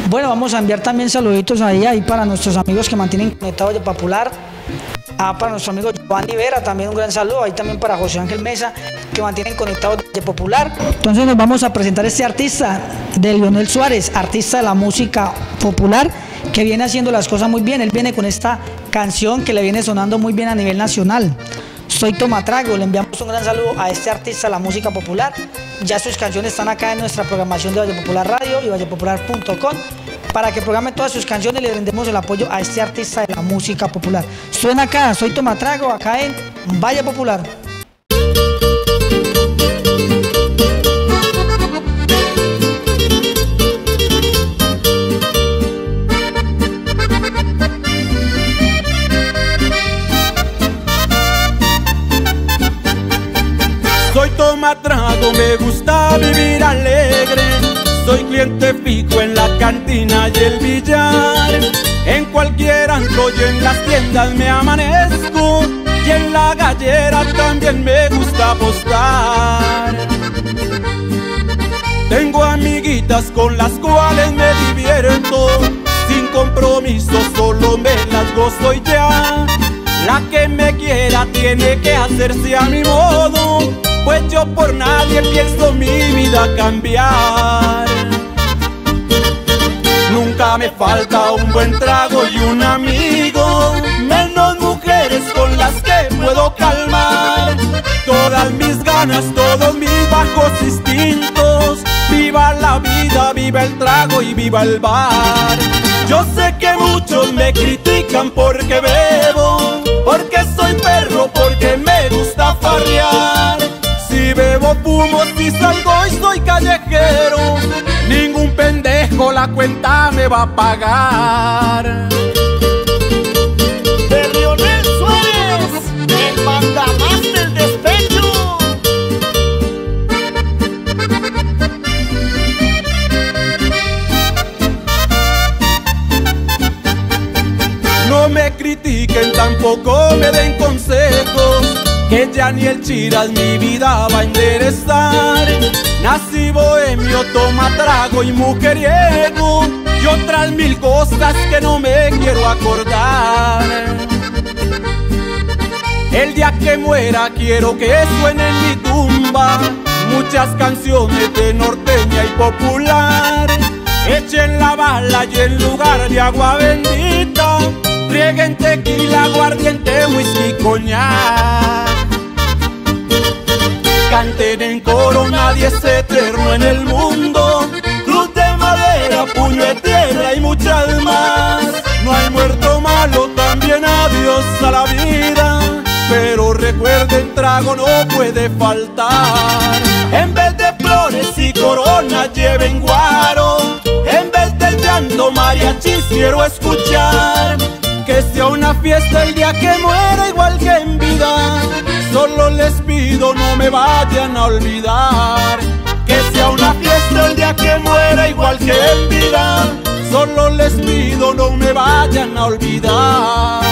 Bueno, vamos a enviar también saluditos ahí para nuestros amigos que mantienen conectados de Popular. Para nuestro amigo Giovanni Vera, también un gran saludo. Ahí también para José Ángel Mesa, que mantienen conectados de Popular. Entonces nos vamos a presentar este artista de Leonel Suárez, artista de la música popular, que viene haciendo las cosas muy bien. Él viene con esta canción que le viene sonando muy bien a nivel nacional. Soy Tomatrago. Le enviamos un gran saludo a este artista de la música popular. Ya sus canciones están acá en nuestra programación de Valle Popular Radio y vallepopular.com. Para que programe todas sus canciones, le brindemos el apoyo a este artista de la música popular. Suena acá, Soy Tomatrago, acá en Valle Popular. Soy Tomatrago, me gusta vivir alegre. Soy cliente fijo en la cantina y el billar. En cualquier antro y en las tiendas me amanezco. Y en la gallera también me gusta apostar. Tengo amiguitas con las cuales me divierto. Sin compromiso solo me las gozo y ya. La que me quiera tiene que hacerse a mi modo, pues yo por nadie pienso mi vida cambiar. Nunca me falta un buen trago y un amigo, menos mujeres con las que puedo calmar todas mis ganas, todos mis bajos instintos. Viva la vida, viva el trago y viva el bar. Yo sé que muchos me critican porque bebo, porque soy perro, porque me gusta farrear. Si bebo, fumo, si salgo y soy callejero, ningún pendejo la cuenta me va a pagar. De Leonel Suárez, el mandamás del despecho. No me critiquen, tampoco me den consejos, que ya ni el Chiras mi vida va a enderezar. Nací bohemio, tomatrago y mujeriego, y otras mil cosas que no me quiero acordar. El día que muera quiero que suene en mi tumba muchas canciones de norteña y popular. Echen la bala y en lugar de agua bendita rieguen tequila, aguardiente, whisky, coñac. Canten en coro, nadie es eterno en el mundo. Cruz de madera, puño de tierra y muchas más. No hay muerto malo, también adiós a la vida. Pero recuerden, trago no puede faltar. En vez de flores y coronas lleven guaro. En vez del llanto mariachis quiero escuchar. Que sea una fiesta el día que muera igual que en vida. Solo les pido no me vayan a olvidar. Que sea una fiesta el día que muera igual que en vida. Solo les pido no me vayan a olvidar.